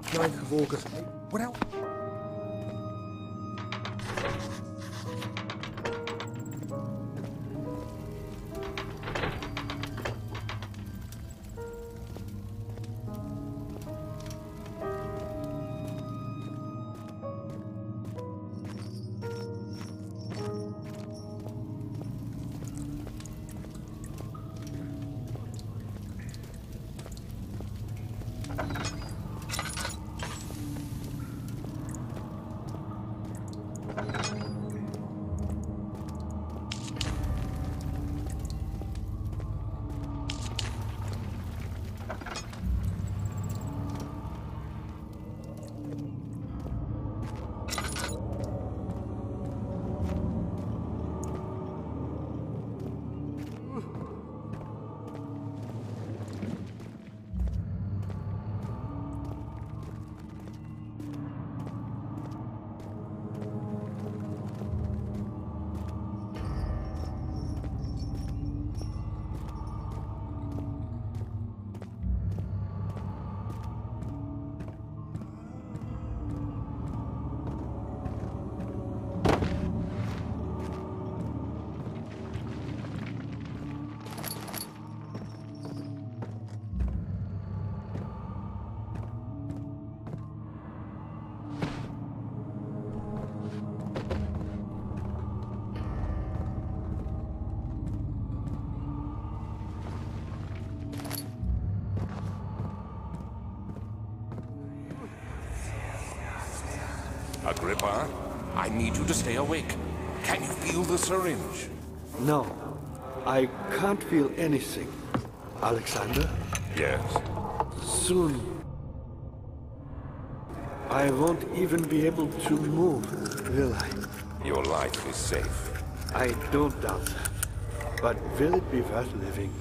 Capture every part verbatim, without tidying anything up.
ninth of August. What else? Agrippa, I need you to stay awake. Can you feel the syringe? No, I can't feel anything. Alexander? Yes. Soon, I won't even be able to move, will I? Your life is safe. I don't doubt that. But will it be worth living?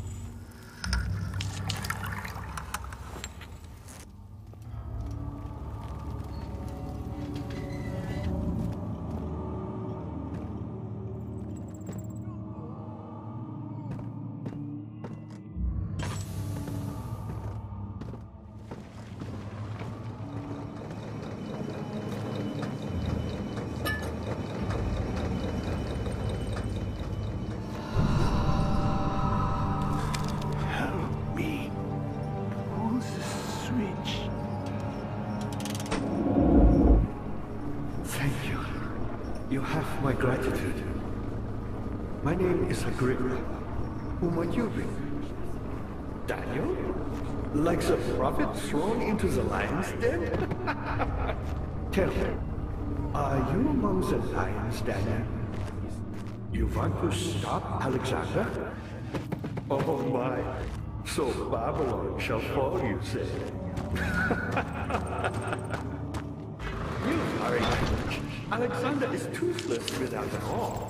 My gratitude. My name is Agrippa. Who might you be? Daniel? Like the prophet thrown into the lion's den? Tell me, are you among the lions, Daniel? You want to stop Alexander? Oh my, so Babylon shall fall, you say? You are a Alexander is toothless without an awe.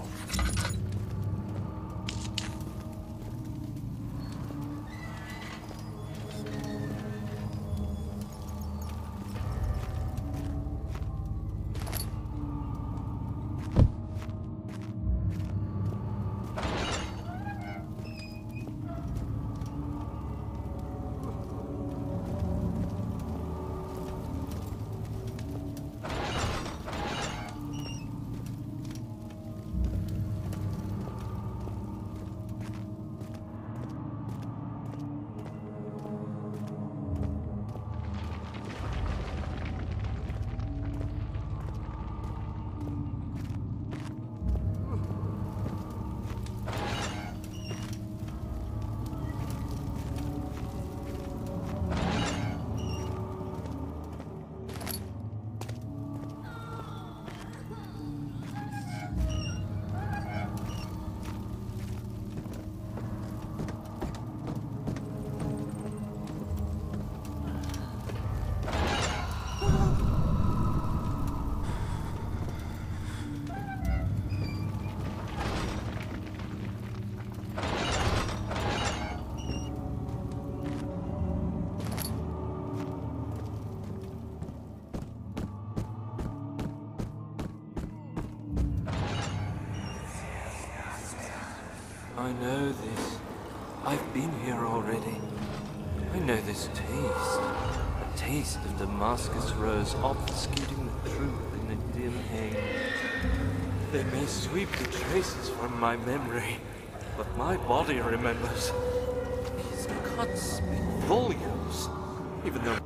I know this. I've been here already. I know this taste. taste of Damascus rose, obfuscating the truth in a dim haze. They may sweep the traces from my memory, but my body remembers. These cuts speak volumes, even though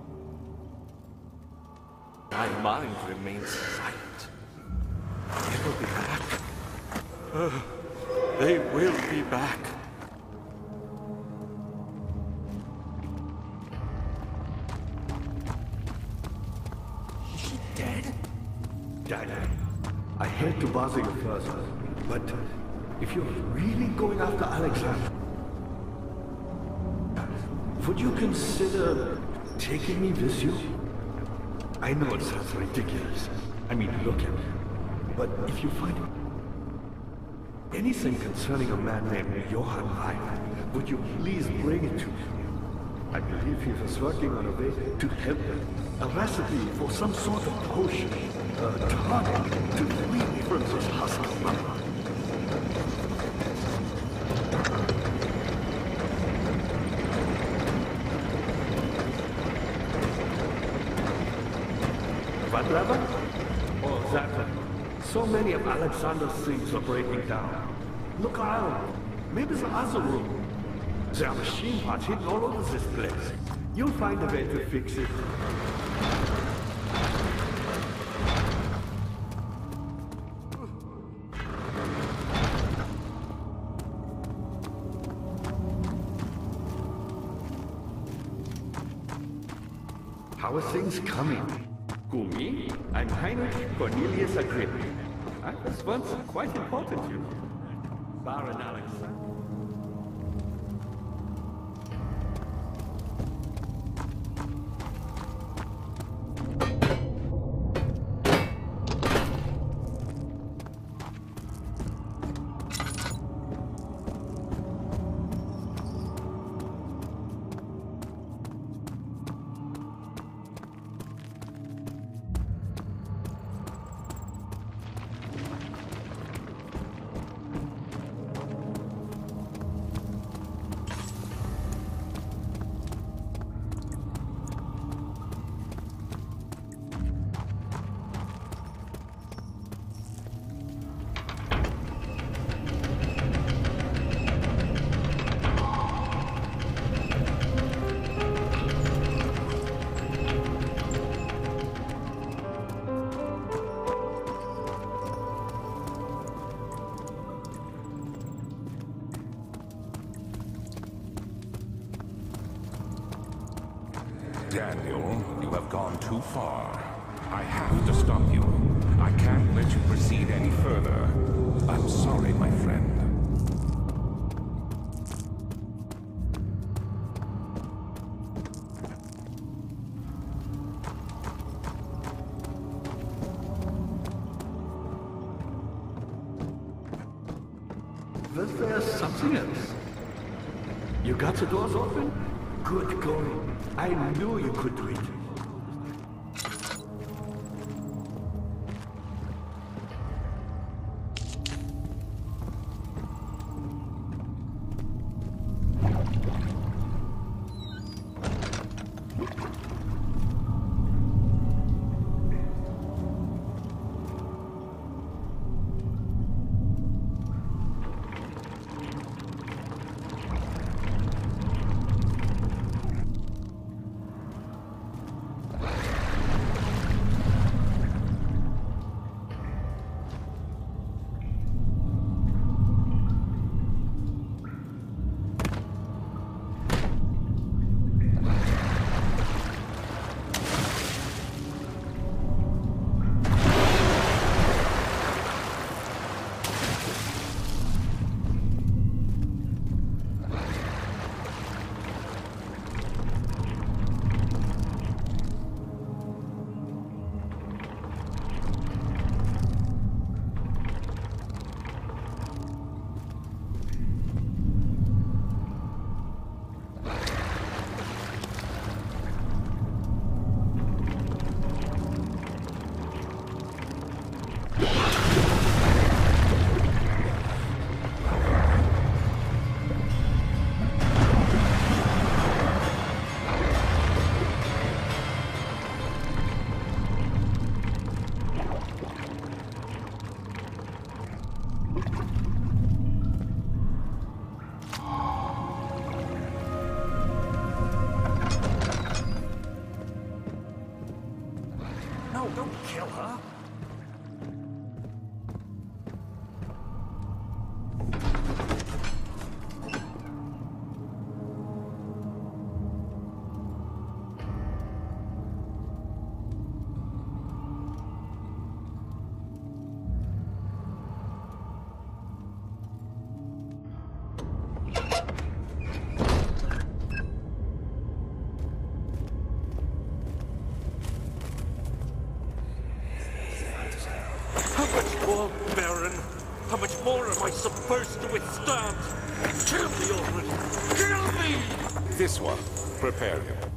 my mind remains silent. They will be back. Oh, they will be back. Is she dead? Daniel, I hate to bother you first, but if you're really going after Alexander, would you consider taking me with you? I know it sounds ridiculous. I mean, look at me. But if you find anything concerning a man named Johann Reiner, would you please bring it to me? I believe he was working on a way to help me. A recipe for some sort of potion. A tonic to free me from this hostile mama. What lever? Oh, that one. So many of Alexander's things are breaking down. Look around. Maybe the other room. There are machine parts hidden all over this place. You'll find a way to fix it. How are things coming? Who, me? I'm Heinrich Cornelius Agrippa. I was once quite important, you know. Baron Alexander. Daniel, you have gone too far. I have to stop you. I can't let you proceed any further. I'm sorry, my friend. Was there something else? You got the doors open? Good going. I knew you could do it. No, don't kill her. How much more, Baron? How much more am I supposed to withstand? Kill me already! Kill me! This one. Prepare him.